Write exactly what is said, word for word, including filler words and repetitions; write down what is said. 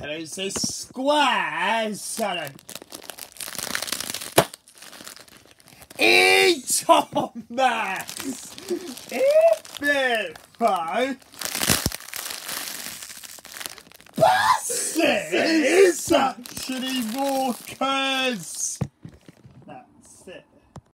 And it's a square salad. E Thomas! E Biffo! Buses! Actually walkers!